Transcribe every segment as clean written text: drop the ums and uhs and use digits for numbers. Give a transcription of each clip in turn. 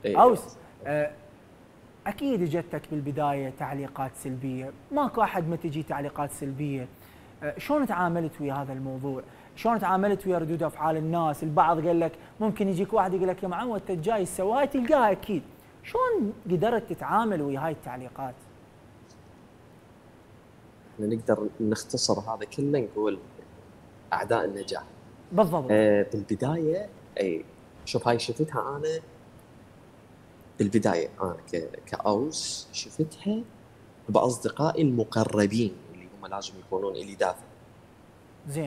اوس اكيد اجتك بالبدايه تعليقات سلبيه، ماكو احد ما تجي تعليقات سلبيه، شلون تعاملت ويا هذا الموضوع؟ شلون تعاملت ويا ردود افعال الناس؟ البعض قال لك ممكن يجيك واحد يقول لك يا معود انت جاي تسوي هاي تلقاها اكيد، شلون قدرت تتعامل ويا هاي التعليقات؟ احنا نقدر نختصر هذا كله نقول اعداء النجاح. بالضبط. بالبدايه اي شوف هاي شفتها انا بالبدايه، انا كاوس شفتها باصدقائي المقربين اللي هم لازم يكونون لي دافع. زين.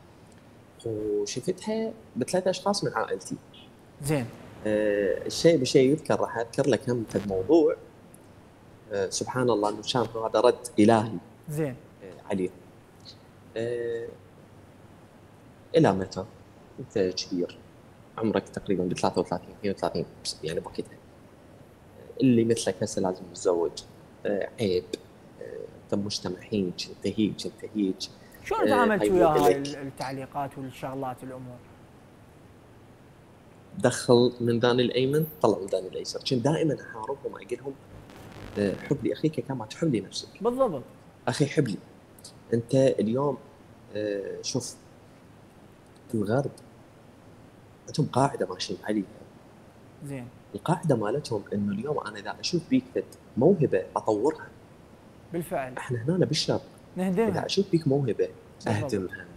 وشفتها بثلاث اشخاص من عائلتي. زين. الشيء بشيء يذكر، راح اذكر لك هم في الموضوع. سبحان الله انه كان هذا رد الهي. زين. عليه. الى متى؟ انت كبير، عمرك تقريبا ب 33 32 يعني بوقتها. اللي مثلك هسه لازم يتزوج. عيب. انت مجتمع هيك، انت هيك انت هيك. شلون تعاملت هاي ويا مو هاي الك. التعليقات والشغلات الامور؟ دخل من ذان الايمن طلع من ذان الايسر. كنت دائما احاربهم واقول لهم حب لي اخيك كما تحب لي نفسك. بالضبط. اخي حب لي. انت اليوم شوف الغرب عندهم قاعده ماشيين عليها. زين. القاعده مالتهم انه اليوم انا اذا اشوف بيك موهبه اطورها. بالفعل. احنا هنا بالشرق اذا نهدمها. اشوف بيك موهبه بالضبط. اهدمها.